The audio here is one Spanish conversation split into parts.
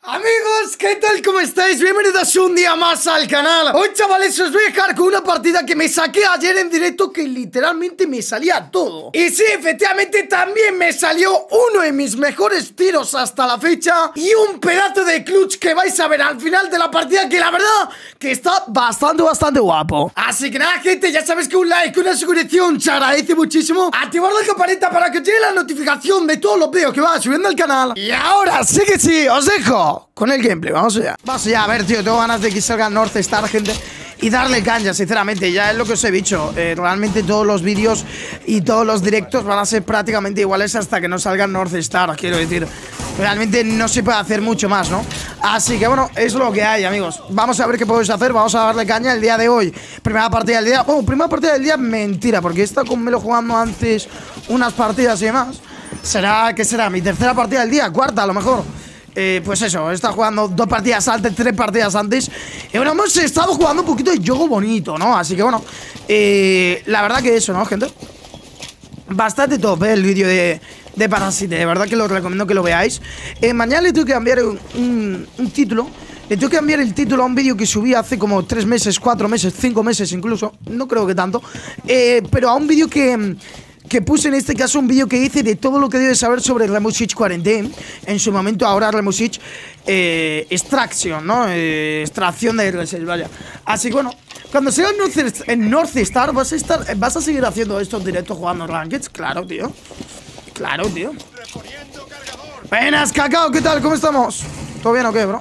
Amigos, ¿qué tal? ¿Cómo estáis? Bienvenidos un día más al canal. Hoy, chavales, os voy a dejar con una partida que me saqué ayer en directo, que literalmente me salía todo. Y sí, efectivamente, también me salió uno de mis mejores tiros hasta la fecha y un pedazo de clutch que vais a ver al final de la partida, que la verdad que está bastante guapo. Así que nada, gente, ya sabéis que un like, una suscripción se agradece muchísimo. Activar la campanita para que os llegue la notificación de todos los vídeos que va subiendo al canal. Y ahora sí que sí, os dejo con el gameplay, vamos allá. Vamos allá, a ver, tío, tengo ganas de que salga North Star, gente, y darle caña, sinceramente. Ya es lo que os he dicho, realmente todos los vídeos y todos los directos van a ser prácticamente iguales hasta que no salga North Star, quiero decir. Realmente no se puede hacer mucho más, ¿no? Así que bueno, es lo que hay, amigos. Vamos a ver qué podéis hacer, vamos a darle caña el día de hoy. Primera partida del día, primera partida del día, mentira, porque he estado con Melo jugando antes unas partidas y demás. ¿Qué será? Mi tercera partida del día, cuarta a lo mejor. Pues eso, he estado jugando 2 partidas antes, 3 partidas antes. Y bueno, hemos estado jugando un poquito de juego bonito, ¿no? Así que bueno, la verdad que eso, ¿no, gente? Bastante top, el vídeo de Parasite. De verdad que lo recomiendo que lo veáis. Mañana le tengo que cambiar un título. Le tengo que cambiar el título a un vídeo que subí hace como 3 meses, 4 meses, 5 meses incluso. No creo que tanto. Pero a un vídeo que puse en este caso, un vídeo que hice de todo lo que debes saber sobre Rainbow Six Quarantine. En su momento, ahora Rainbow Six Extraction, ¿no? Extracción de R6, vaya. Así que bueno, cuando sea en North Star, vas a seguir haciendo estos directos jugando Rankeds. Claro, tío. Claro, tío. Buenas, Cacao, ¿qué tal? ¿Cómo estamos? ¿Todo bien o qué, bro?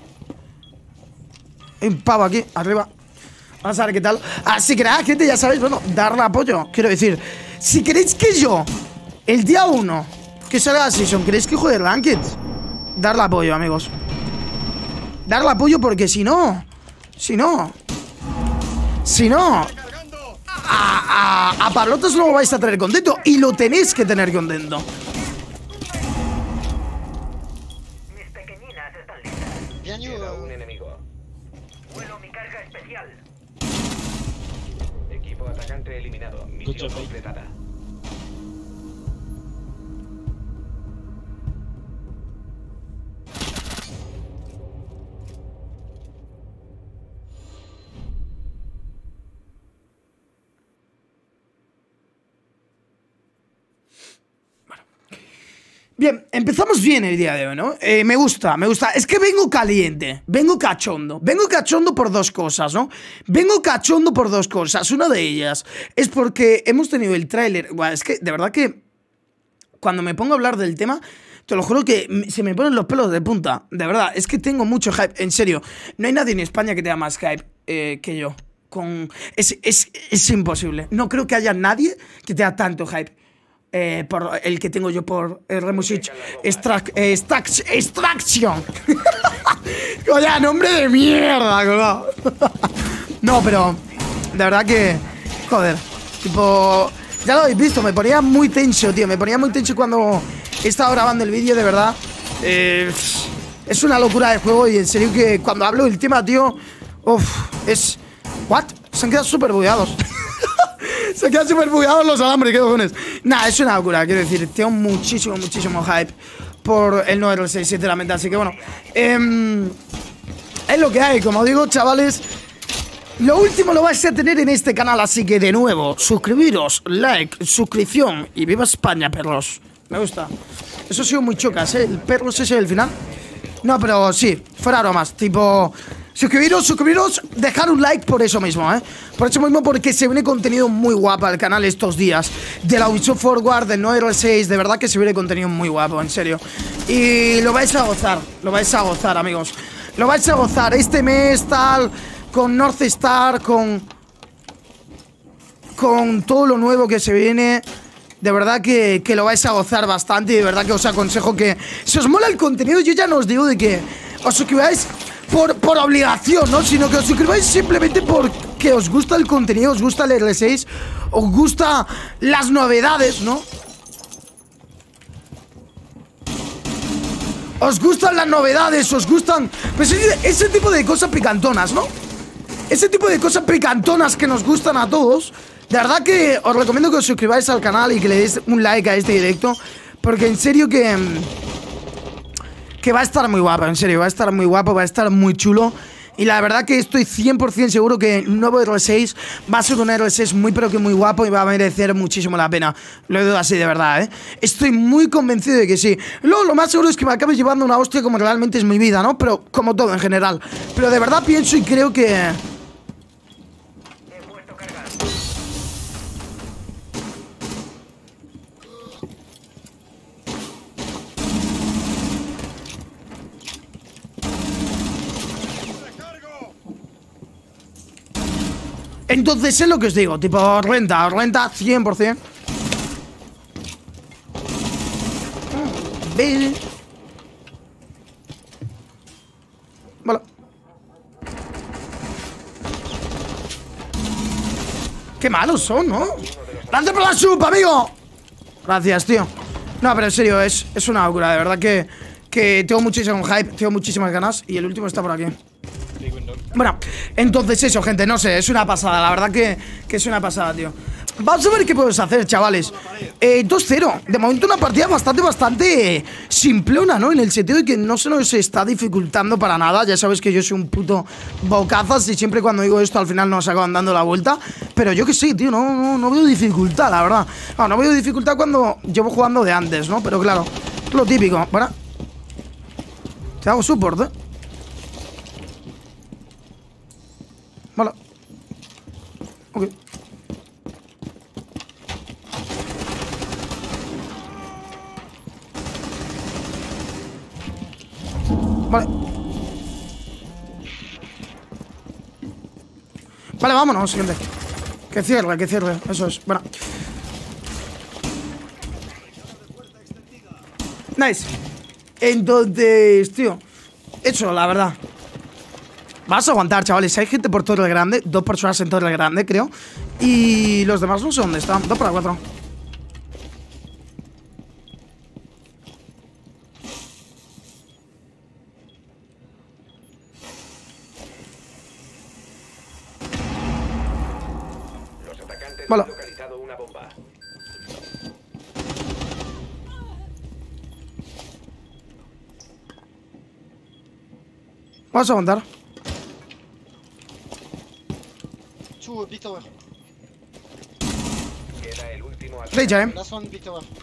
Un pavo aquí, arriba. Vamos a ver qué tal. Así que nada, gente, ya sabéis, bueno, darle apoyo. Quiero decir, si queréis que yo, el día 1, que salga la season, queréis que juegue Ranked, darle apoyo, amigos. Darle apoyo, porque si no, a Pablotas no lo vais a tener contento. Y lo tenéis que tener contento. Mis pequeñinas están listas. Queda un enemigo. Vuelo mi carga especial. Equipo atacante eliminado. Misión completada. Bien, empezamos bien el día de hoy, ¿no? Me gusta. Es que vengo caliente, vengo cachondo. Vengo cachondo por 2 cosas, ¿no? Vengo cachondo por 2 cosas. Una de ellas es porque hemos tenido el tráiler. Bueno, es que, de verdad que cuando me pongo a hablar del tema, te lo juro que se me ponen los pelos de punta. De verdad, es que tengo mucho hype. En serio, no hay nadie en España que tenga más hype que yo. Es imposible. No creo que haya nadie que tenga tanto hype por el que tengo yo por Rainbow Six Extraction. Oye, nombre de mierda, no, pero de verdad que, joder, tipo, ya lo habéis visto, me ponía muy tenso, tío. Me ponía muy tenso cuando estaba grabando el vídeo, de verdad. Es una locura de juego. Y en serio que cuando hablo del tema, tío, es... ¿What? Se han quedado súper bugueados. Se quedan súper bugueados los alambres, qué cojones. Nah, es una locura, quiero decir. Tengo muchísimo hype por el 9R6, sinceramente. Así que bueno, es lo que hay, como digo, chavales. Lo último lo vais a tener en este canal. Así que de nuevo, suscribiros, like, suscripción. Y viva España, perros. Me gusta. Eso ha sido muy chocas, ¿eh? El perros ese del final. No, pero sí, fuera bromas. Tipo... Suscribiros, dejar un like por eso mismo, Por eso mismo, porque se viene contenido muy guapo al canal estos días. De la Ubisoft Forward, del 9R6, de verdad que se viene contenido muy guapo, en serio. Y lo vais a gozar, amigos. Lo vais a gozar este mes, tal, con North Star, con todo lo nuevo que se viene. De verdad que lo vais a gozar bastante. Y de verdad que os aconsejo que, si os mola el contenido, yo ya no os digo de que os suscribáis por obligación, ¿no? Sino que os suscribáis simplemente porque os gusta el contenido, os gusta el R6, os gusta las novedades, ¿no? Os gustan las novedades, os gustan... Pues ese tipo de cosas picantonas, ¿no? Ese tipo de cosas picantonas que nos gustan a todos. De verdad que os recomiendo que os suscribáis al canal y que le deis un like a este directo, porque en serio que que va a estar muy guapo, en serio, va a estar muy guapo, va a estar muy chulo. Y la verdad que estoy 100% seguro que el nuevo R6 va a ser un R6 muy pero que muy guapo y va a merecer muchísimo la pena. Lo digo así de verdad, ¿eh? Estoy muy convencido de que sí. Luego lo más seguro es que me acabe llevando una hostia como realmente es mi vida, ¿no? Pero como todo en general. Pero de verdad pienso y creo que... He puesto carga. Entonces es lo que os digo, tipo, renta 100%. Vale. Vale. Qué malos son, ¿no? ¡Lance por la sup, amigo! Gracias, tío. No, pero en serio, es una locura, de verdad que tengo muchísimo hype, tengo muchísimas ganas. Y el último está por aquí. Bueno, entonces eso, gente, no sé, es una pasada, la verdad que es una pasada, tío. Vamos a ver qué podemos hacer, chavales. 2-0, de momento una partida bastante simplona, ¿no? En el sentido de que no se nos está dificultando para nada. Ya sabes que yo soy un puto bocazas y siempre cuando digo esto al final nos acaban dando la vuelta. Pero yo que sé, tío, no veo dificultad, la verdad. No veo dificultad cuando llevo jugando de antes, ¿no? Pero claro, lo típico. Bueno, te hago support, ¿eh? Vale. Ok. Vale. Vale, vámonos, gente. Que cierre, eso es. Bueno. Nice. Entonces, tío, hecho, la verdad. Vas a aguantar, chavales. Hay gente por Torre Grande. 2 personas en Torre Grande, creo. Y los demás no sé dónde están. 2 para 4. Los atacantes Vale. han localizado una bomba. Vas a aguantar. Big tower. Queda el último Deja, Last one, big tower.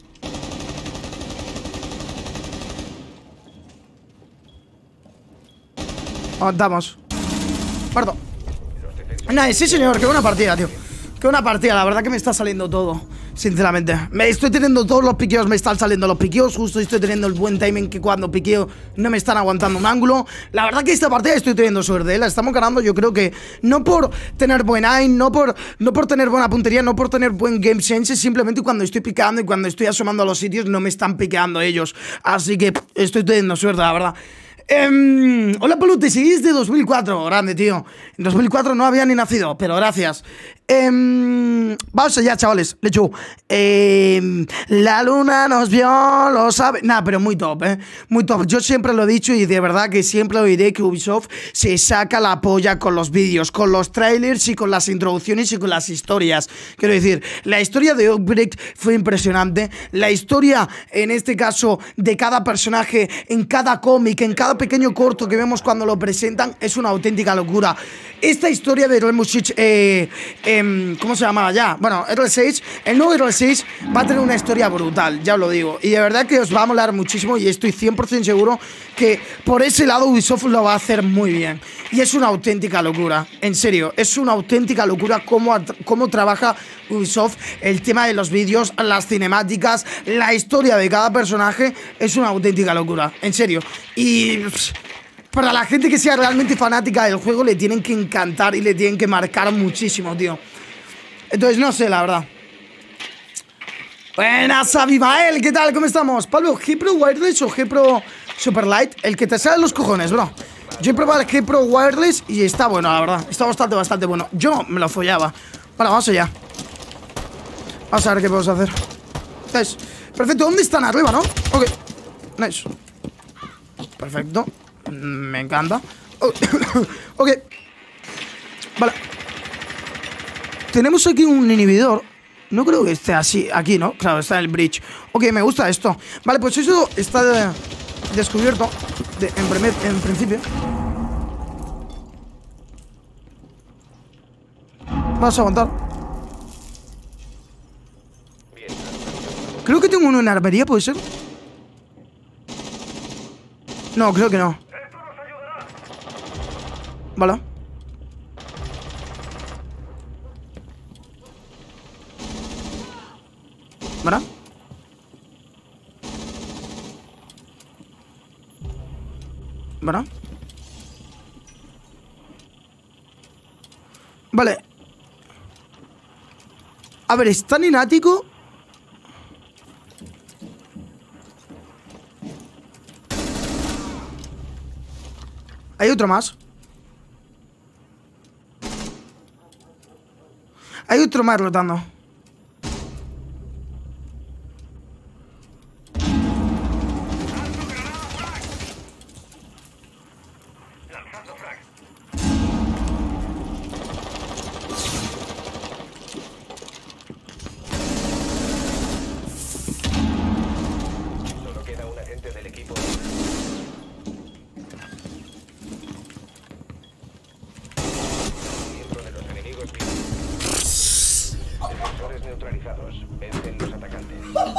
Aguantamos. Parto. Nice, sí señor, qué buena partida, tío. Qué buena partida, la verdad que me está saliendo todo. Sinceramente, me estoy teniendo todos los piqueos, me están saliendo los piqueos. Justo estoy teniendo el buen timing que cuando piqueo no me están aguantando un ángulo. La verdad que esta partida estoy teniendo suerte, ¿eh? La estamos ganando, yo creo que no por tener buen aim, no por tener buena puntería, no por tener buen game sense. Simplemente cuando estoy picando y cuando estoy asomando a los sitios no me están piqueando ellos. Así que estoy teniendo suerte, la verdad. Hola Polu, te seguís de 2004, grande tío. En 2004 no había ni nacido, pero gracias. Vamos allá, chavales. Lechu. La luna nos vio, lo sabe. Nah, pero muy top, muy top. Yo siempre lo he dicho y de verdad que siempre lo diré que Ubisoft se saca la polla con los vídeos, con los trailers y con las introducciones y con las historias. Quiero decir, la historia de Outbreak fue impresionante. La historia, en este caso, de cada personaje, en cada cómic, en cada pequeño corto que vemos cuando lo presentan, es una auténtica locura. Esta historia de Rainbow Six, ¿cómo se llamaba ya? Bueno, R6, el nuevo R6 va a tener una historia brutal, ya os lo digo. Y de verdad que os va a molar muchísimo y estoy 100% seguro que por ese lado Ubisoft lo va a hacer muy bien. Y es una auténtica locura, en serio, es una auténtica locura cómo trabaja Ubisoft el tema de los vídeos, las cinemáticas, la historia de cada personaje. Es una auténtica locura, en serio. Y para la gente que sea realmente fanática del juego le tienen que encantar y le tienen que marcar muchísimo, tío. Entonces no sé, la verdad. Buenas, Abimael, ¿qué tal? ¿Cómo estamos? Pablo, ¿G-Pro Wireless o G-Pro Superlight? El que te sale los cojones, bro. Yo he probado el G-Pro Wireless y está bueno, la verdad. Está bastante bueno. Yo me lo follaba. Vale, vamos allá. Vamos a ver qué podemos hacer. Nice. Perfecto, ¿dónde están? Arriba, ¿no? Ok. Nice. Perfecto. Me encanta. Ok. Vale. Tenemos aquí un inhibidor. No creo que esté así, aquí, ¿no? Claro, está en el bridge. Ok, me gusta esto. Vale, pues eso está descubierto en principio. Vamos a aguantar. Bien. Creo que tengo uno en armería, ¿puede ser? No, creo que no. Vale. ¿Vale? ¿Vale? Vale. A ver, están en ático. Hay otro más. Hay otro más rotando. Solo queda un agente del equipo. Miembro de los enemigos vivos. Defensores neutralizados. Vencen los atacantes.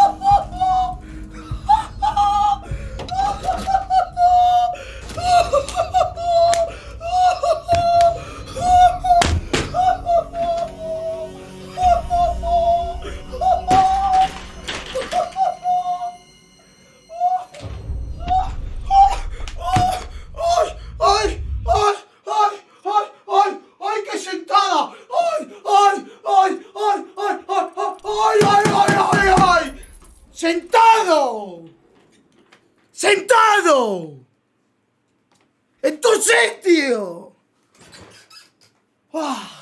¡Ay, qué sentada! ¡Ay, ay, ay, ay, ay, ay, ay, ay, ay, ay! ¡Sentado! ¡Sentado! ¡En tu sitio! ¡Ah!